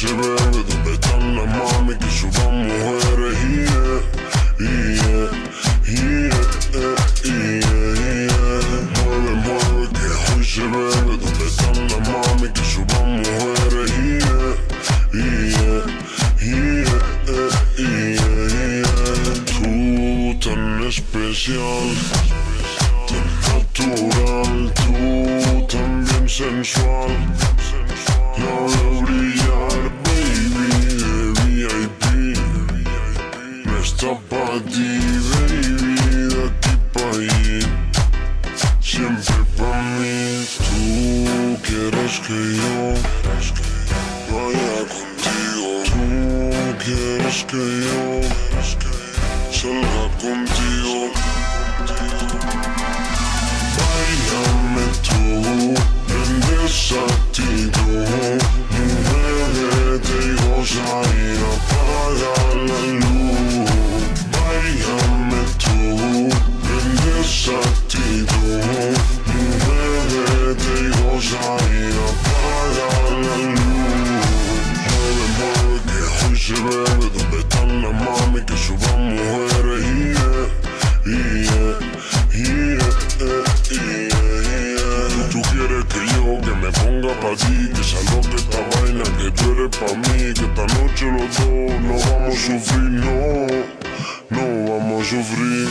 Oye, bebé, ¿dónde están las mami que suban mujeres? Mueve, mueve, que hoy se bebe. ¿Dónde están las mami que suban mujeres? Tú tan especial, tan natural, tú tan bien sensual. No veo brillar, baby, de VIP. No está pa' ti, baby, de aquí pa' allí. Siempre pa' mí. Tú quieres que yo vaya contigo. Tú quieres que yo salga contigo. Báilame tú, prende esa actitud. Muévete y goza y apaga la luz. Báilame tú, prende esa actitud. Muévete y goza y apaga la luz. Mueve, mueve, que hoy se bebe. ¿Dónde están las mami que suban mujeres? Tú quieres que yo, que me ponga pa' ti, que salga esta vaina, que tú eres pa' mí, que esta noche los dos no vamos a sufrir, no vamos a sufrir.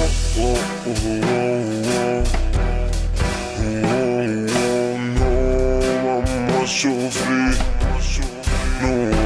No vamos a sufrir, no.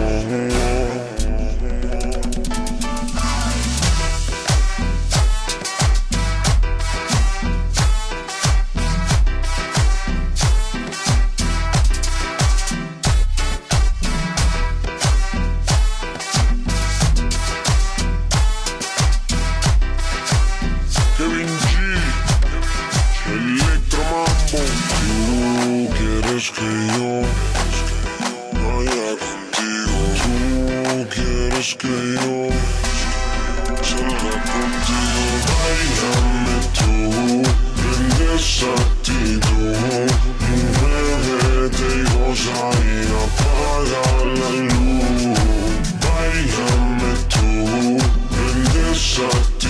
Kevin G, Electro Mambo. Tú quieres que yo vaya contigo. Tú quieres que yo salga contigo. Báilame tú, prende esa actitud. Muévete y goza y apaga la luz. Báilame tú, prende esa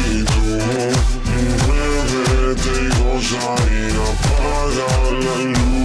actitud. Muévete y goza y apaga la luz.